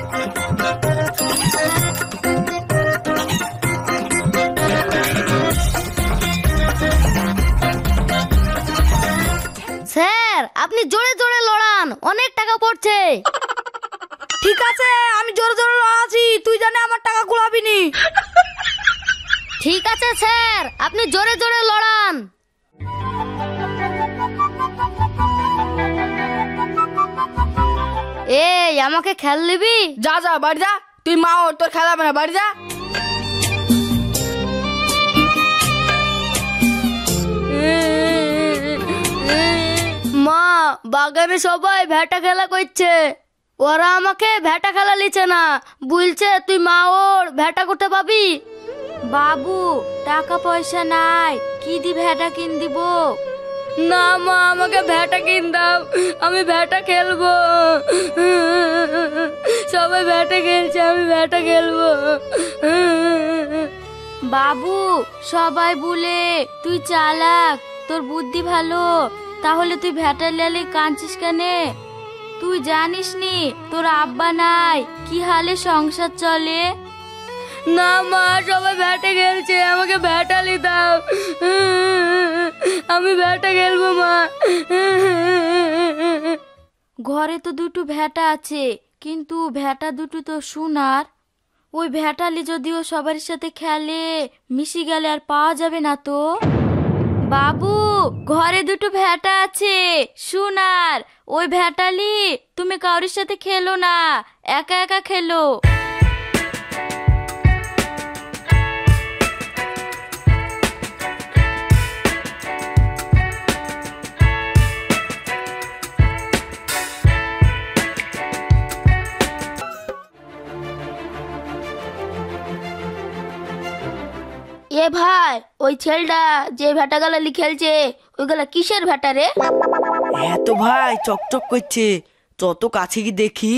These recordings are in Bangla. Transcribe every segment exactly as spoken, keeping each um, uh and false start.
স্যার আপনি জোরে জোরে লড়ান, অনেক টাকা পড়ছে। ঠিক আছে, আমি জোরে জোরে লড়াচ্ছি, তুই জানে আমার টাকা কুলাবি নি। ঠিক আছে স্যার, আপনি জোরে জোরে লড়ান। এই আমাকে খেল নিবি? যা যা বাড়ি যা, তুই মা ওর তোর খেলাবে না, বাড়ি যা। মা, বাগানে সবাই ভেটা খেলা করছে, ওরা আমাকে ভেটা খেলা লিছে না, বলছে তুই মা ওর ভেটা করতে পাবি। বাবু টাকা পয়সা নাই, কি দি ভেটা কিন দিব? না মা, আমাকে ভেটা কিন দাও, আমি ভেটা খেলবো। সবাই ভেটা খেলছে, আমি ভেটা খেলবো। বাবু সবাই বলে তুই চালাক, তোর বুদ্ধি ভালো, তাহলে তুই ভেটা লেলে কাঁদছিস কেনে? তুই জানিস নি তোর আব্বা নাই, কি হালে সংসার চলে? না মা, সবাই ভেটা খেলছে, আমাকে ভেটালি দাও, আমি ভেটা খেলবো মা। ঘরে তো দুটো ভেটা আছে, কিন্তু ভেটা দুটো তো সোনার, ওই ভেটালি যদিও সবার সাথে খেলে মিশি গেলে আর পাওয়া যাবে না তো। বাবু ঘরে দুটো ভেটা আছে সোনার, ওই ভেটালি তুমি কারোর সাথে খেলো না, একা একা খেলো। এ ভাই, ওই ছেলেটা যে ভেটা গালা খেলছে ওইগুলা কিসের ভেটা রে? এত ভাই চকচক করছে, তত কাছে কি দেখি।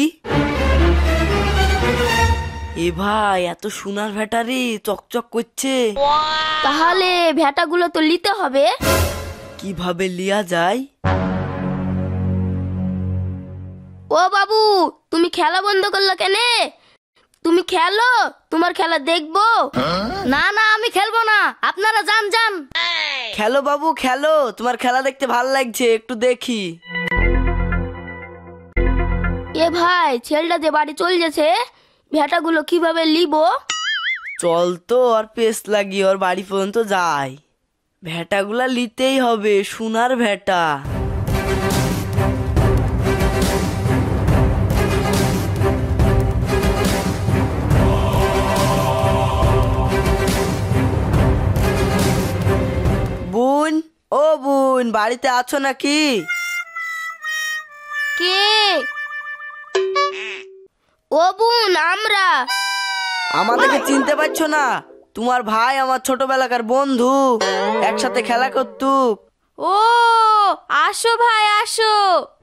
এ ভাই এত সোনার ভেটা রে, চকচক করছে। তাহলে ভেটা গুলো তো নিতে হবে। কিভাবে লিয়া যায়? ও বাবু, তুমি খেলা বন্ধ করলো কেনে? তুমি খেলো, তোমার খেলা দেখবো। না না, আমি খেলবো না, আপনারা যান যান। খেলো বাবু খেলো, তোমার খেলা দেখতে ভালো লাগছে, একটু দেখি। এ ভাই, ছেলেটা যে বাড়ি চল গেছে, ভেটাগুলো কিভাবে লিবো? চল তো আর পেস লাগিয়ে ওর বাড়ি পর্যন্ত যাই, ভেটাগুলা লিতেই হবে, সোনার ভেটা। বোন, ও বোন, বাড়িতে আছো নাকি? কে? ও বোন, আমরা। আমাদেরকে চিনতে পারছো না? তোমার ভাই আমার ছোটবেলাকার বন্ধু, একসাথে খেলা করতুক। ও আসো ভাই আসো।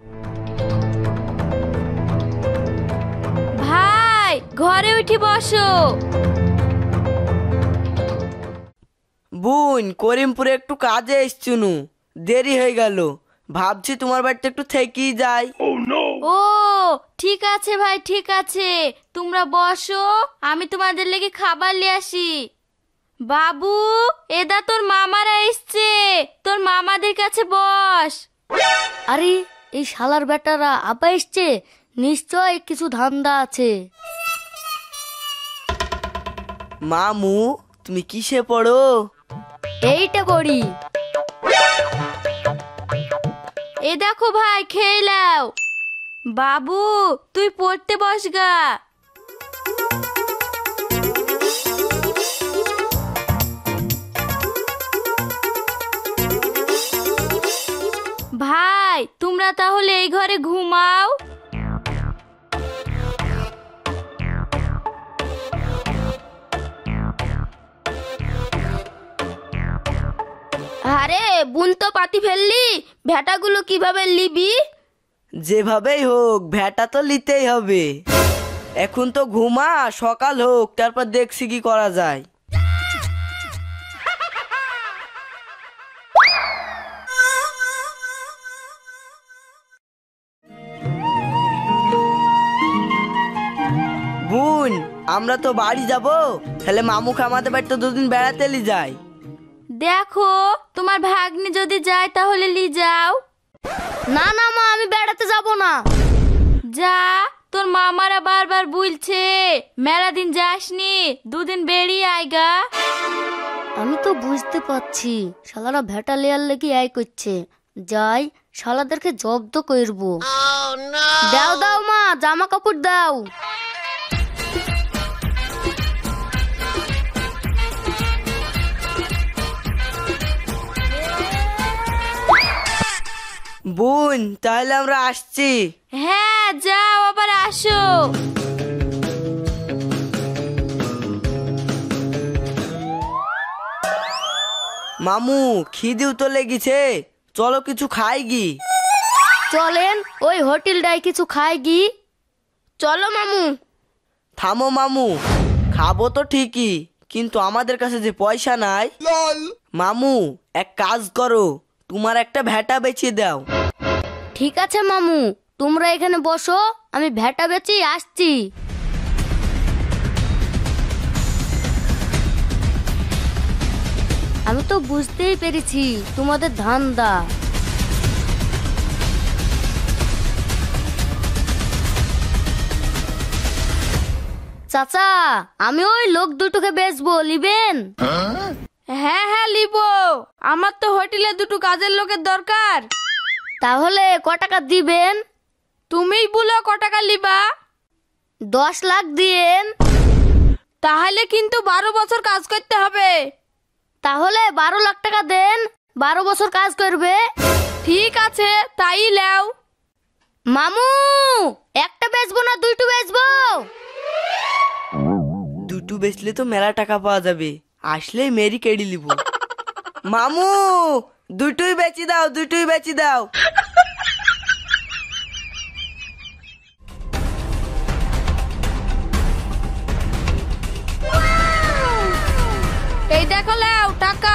ভাই ঘরে উঠে বসো। বোন, করিমপুরে একটু কাজে এসছুনু, দেরি হয়ে গেল, ভাবছি তোমার বাড়িতে একটু থেকেই যাই। ও ঠিক আছে ভাই, ঠিক আছে, তোমরা বসো, আমি তোমাদের লেগে খাবার নিয়ে আসি। বাবু এদা তোর মামারা এসছে, তোর মামাদের কাছে বস। আরে এই শালার বেটারা আপা এসছে, নিশ্চয় কিছু ধান্দা আছে। মামু, তুমি কিসে পড়ো? এইটা করি। এ দেখো ভাই, খেয়ে নাও। বাবু তুই পড়তে বস গা। ভাই তোমরা তাহলে এই ঘরে ঘুমাও। আরে বুন তো পাতি ফেললি, ভেটাগুলো কিভাবে লিবি? যেভাবেই হোক ভেটা তো লিতেই হবে, এখন তো ঘুমা, সকাল হোক তারপর দেখছি কি করা যায়। বোন, আমরা তো বাড়ি যাব, তাহলে মামুকে আমাদের বাড়িতে দুদিন বেড়াতে লি যাই। দেখো তোমার ভাগ্নি যদি যায় তাহলে লি যাও। না না মা, আমি বেড়াতে যাব না। যা, তোর মামারা বারবার বলছে মেলা দিন যাসনি, দুদিন বেরিয়ে আইগা। আমি তো বুঝতে পারছি শালারা ভেটা লেয়ার লেগে আয় করছে। যাই, শালাদেরকে জব্দ করবো। দাও দাও মা, জামা কাপড় দাও। বোন, তাহলে আমরা আসছি। হ্যাঁ যাও, আবার আসো। মামু, খিদেও তো লেগেছে, চলো কিছু খাই গি। চলেন ওই হোটেলটায় কিছু খাই গি। চলো মামু। থামো মামু, খাবো তো ঠিকই, কিন্তু আমাদের কাছে যে পয়সা নাই। মামু, এক কাজ করো, তোমার একটা ভেটা বেচে দাও। ঠিক আছে মামু, তোমরা এখানে বসো, আমি ভেটা বেচি আসছি। আমি তো বুঝতেই পেরেছি তোমাদের ধান্দা। চাচা, আমি ওই লোক দুটোকে বেচবো, নিবেন? হ্যাঁ হ্যাঁ লিবো, আমার তো হোটেলে দুটো কাজের লোকের দরকার। তাহলে ক টাকা দিবেন? তুমিই বলো ক টাকা লিবা। দশ লাখ দিয়েন। তাহলে কিন্তু বারো বছর কাজ করতে হবে। তাহলে বারো লাখ টাকা দেন, বারো বছর কাজ করবে। ঠিক আছে, তাই লাও। মামু, একটা বেচবো না দুইটো বেচবো? দুটো বেচলে তো মেলা টাকা পাওয়া যাবে, আসলে মেরি কেড়ে লিব। মামু, দুটোই বেচি দাও, দুটোই বেচি দাও। এই দেখো লাও টাকা।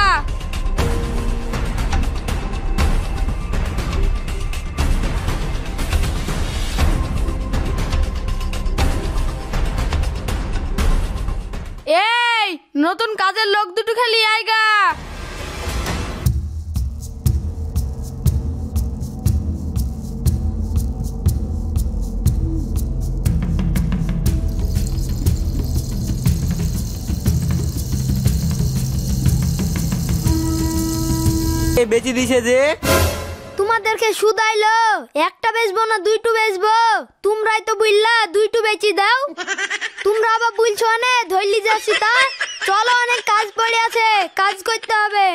এই নতুন কাজের লোক দুটো খালি আইগা। বেচে দিছে যে। তোমাদেরকে সুদাইলো, একটা বেচবো না দুইটো বেচবো? তোমরাই তো বুঝলা দুইটো বেচি দাও। তোমরা আবার বলছো না ধরলি যাচ্ছি তা। চলো, অনেক কাজ পড়ে আছে, কাজ করতে হবে।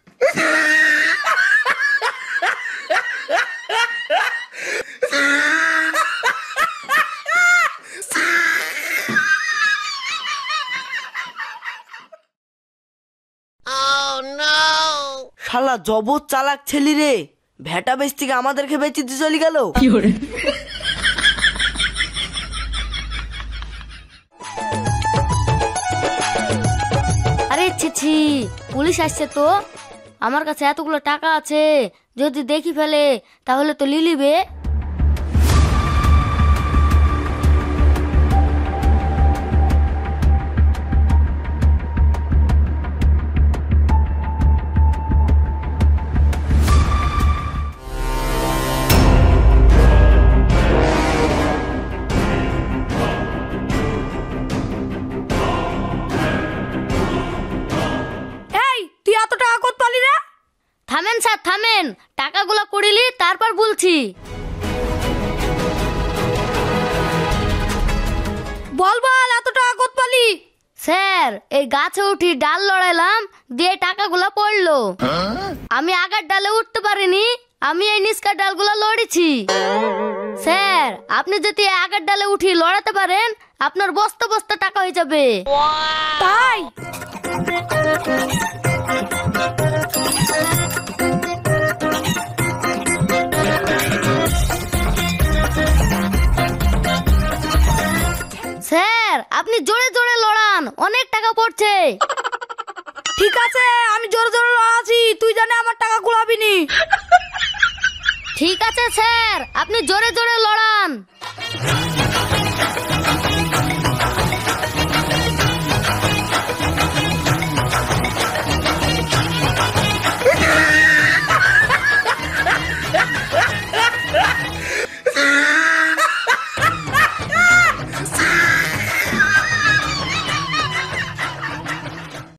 শালা জবর চালাক ছেলি রে, ভেটা বেচ থেকে আমাদেরকে বেচিতে চলে গেল। আরে ছি, পুলিশ আসছে তো। আমার কাছে এতগুলো টাকা আছে, যদি দেখি ফেলে তাহলে তো লিলিবে। থামেন স্যার, থামেন, টাকাগুলো কুড়িলি তারপর বলছি। বল বল, এত টাকা কত পালি? স্যার, এই গাছে উঠি ডাল লড়াইলাম, দিয়ে টাকাগুলো পড়লো। আমি আগের ডালে উঠতে পারিনি, আমি এই নিচকার ডালগুলো লড়েছি। স্যার, আপনি যদি আগের ডালে উঠি লড়াতে পারেন, আপনার বস্তা বস্তা টাকা হয়ে যাবে। তাই? স্যার, আপনি জোরে জোরে লড়ান, অনেক টাকা পড়ছে। ঠিক আছে, আমি জোরে জোরে লড়াচ্ছি, তুই জানে আমার টাকা কুলাবি নি। ঠিক আছে স্যার, আপনি জোরে জোরে লড়ান।